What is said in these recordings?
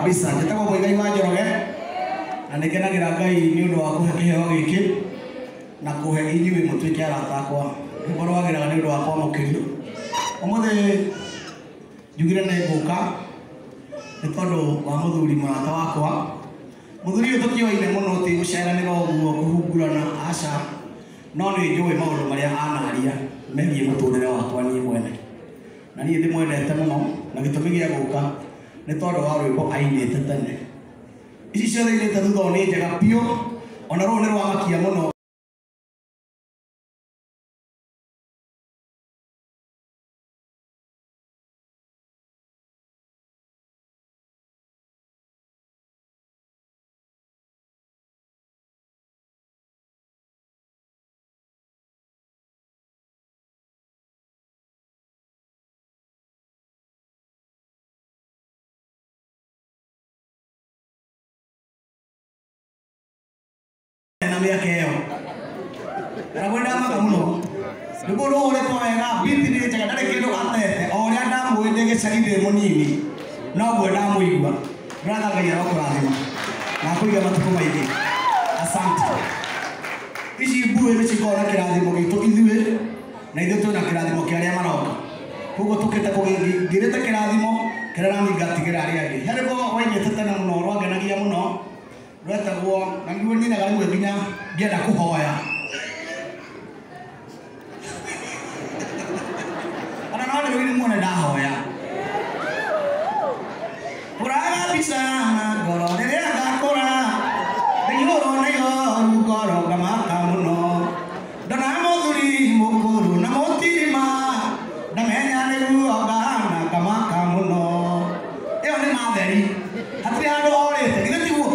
kabisa. Njĩtagwo Mũigai wa Njoroge na nĩngenagĩra Ngai nĩ ũndũ wa kũhe kĩheo gĩkĩ na kũhe inyuĩ mũtuĩke arata akwa. Nĩmũrũagĩra nĩ ũndũ wa kwamũkĩrio. Ũmũthĩ njugire nĩ ngũka nĩ tondũ wa mũthuri mũrata wakwa. Mũthuri ũyũ tũkĩoine mũno ti gũceranĩra ũguo kũhungurana, aca, no nĩ njũĩ maũndũ marĩa anaria megiĩ mũtũrĩre wakwa niĩ mwene. Na niĩ ndĩmwendete mũno na gĩtũmi gĩa gũka nĩ tondũ wa rwĩmbo ainĩte tene. Ici ciothe ainĩte thutha nĩ njega biũ, ona rũrũ nĩ rwamakia mũno. Na mĩaka ĩyo ndagwenda maka mũno nĩguo rũhũrĩtwo wega biti nĩ njega ndarĩ kĩndũ atete o ũrĩa ndamũĩ ndĩ gĩcagi ndĩ mũnini noguo ndamũigua ndĩratha Ngai arokũrathima na akũiga matukũ maingĩ. Asante. Ici mbuĩ nĩ cikoragwo na kĩrathimo gitũ ithuĩ na ithuĩ twĩna kĩrathimo kĩa arĩa maroka, koguo tũkĩte ngĩrĩte kĩrathimo kĩrĩa nani ngatigĩra arĩa angĩ. He rwĩmbo wainĩte tene mũno rwangenagia mũno rwetagwo na nĩguo ninaga rĩmwe nginya ngĩenda kũhoya. Ona no nĩ muone ndahoya. Ũraga mbica na ngoro rĩrĩa ngakũra ndĩihũrwo nĩ ihoru ngoro ngamaka mũno ndona mũthuri mũkũrũ na mũtirima ndamenya nĩguo ngahana ngamaka mũno. Ĩyo nĩ Matheri, hatirĩ handũ orĩte githĩ tiguo?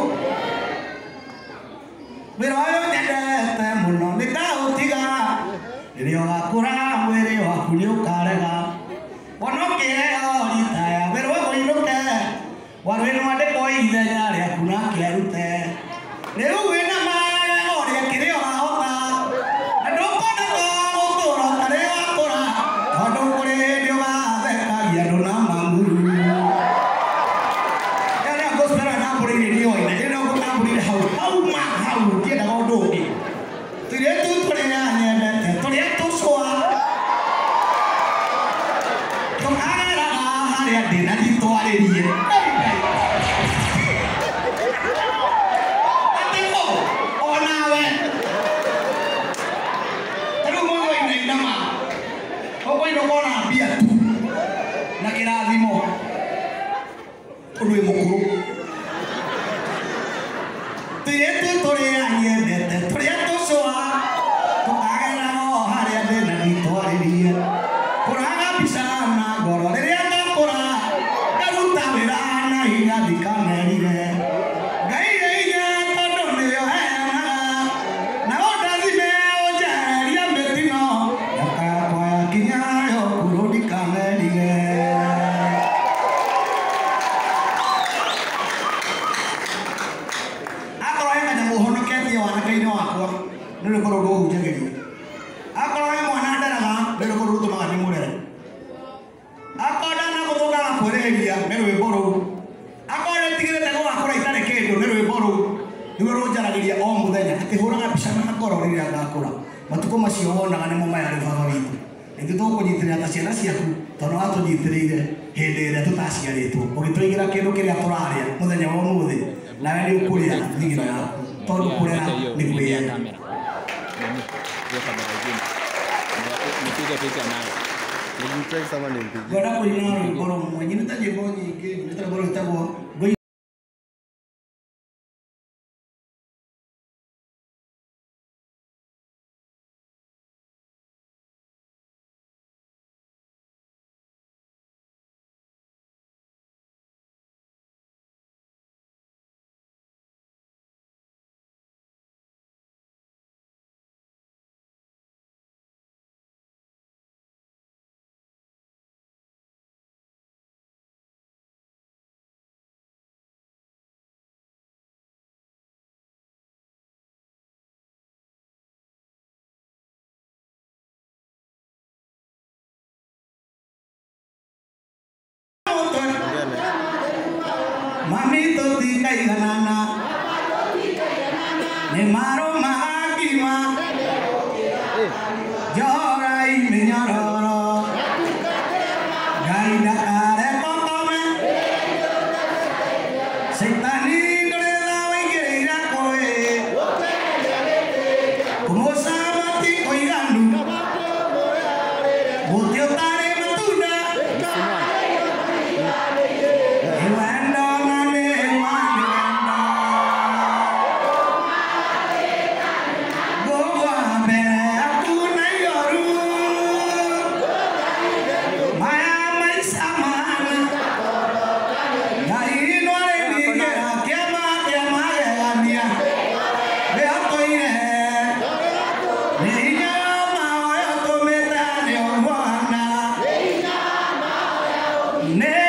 Wĩra ũyũ nyendete mũno nĩndaũtiga rĩrĩa ũgakũra mwĩrĩ waku nĩũkarega wona ũkĩheo ritaya wĩra ũyũ ũinũke warwĩ nĩwandĩkwo ithenya rĩaku na kĩarute rĩu wĩna magego rĩa kĩrĩa ũrahota na ndũkona gũtũũra tarĩ wakũra tondũ kũrĩ hĩndĩ ũgathekagia andũ na manguru. Rĩrĩa gospel ndambũrĩire nĩoine rĩrĩa ngũtambũrĩire hau hau ndiendaga ũndũ ũngĩ tũirĩtu tũrĩa nyendete tũrĩa tũcũa tũkageraga harĩa ndĩ na nditwarĩrie atĩko onawe tarĩu mũgũinĩ inama ũgũinĩ kona mbia tu na kĩrathimo ũndũ wĩ mũkũrũ. Tũirĩtu tũrĩa nyendete tũrĩa tũcũa tũkageraga harĩa ndĩ na nditwarĩrie kũraga mbica na ngoro rĩrĩa ndakũra ngaruta wĩra na hinya ndikamerire Ngai nĩ hinya tondũ nĩyo heanaga na ũndathime ũnjeherie mĩtino nyoka yakwa yakinya yokũrũ ndikamerire. Akorwo he kanyamũ ũhonoketie wanake-inĩ wakwa nĩ rwĩmbo rũrũ rũhunjagĩrio. Akorwo he mwana nderaga nĩ rwĩmbo rũrũ rũtũmaga ndĩmũrere. Akorwo ndanagũthũkaga kwĩrĩhĩria nĩ rwĩmbo rũu. Akorwo nĩndigĩrĩte gũgakũra itarĩ kĩndũ nĩ rwĩmbo rũu. Nĩruo rũnjaragĩria o mũthenya atĩ hũraga mbica na ngoro rĩrĩa ngakũra. Matukũ macio wonaga nĩmo maya rĩ baba witũ. Ithuĩ tũkũnyitĩrĩra ta ciana ciaku tondũ watũnyitĩrĩire hĩndĩ ĩrĩa tũtaciarĩtwo ũgĩtũigĩra kĩndũ kĩrĩa tũrarĩa mũthenya wa ũmũthĩ nawe nĩ ũkũrĩa thigino yaku tondũ kũrera nĩ kwĩyenda. Ngwenda kũina rwĩmbo rũmwe nyinĩte nyĩmbo nyingĩ nyinĩte rwĩmbo rwĩtagwo Mami toti kaiganana Ni maro magima Jorai minyororo Gaida kare kokome Seitani dorela wengeira koe Kumosa mati koigandu Butio tare matunda Iwanda nane wanda Goa bere aku na yoru Maya mai samana Gai nore nigera kema ania Bea koine Ninya maoya tometa ne owana Ne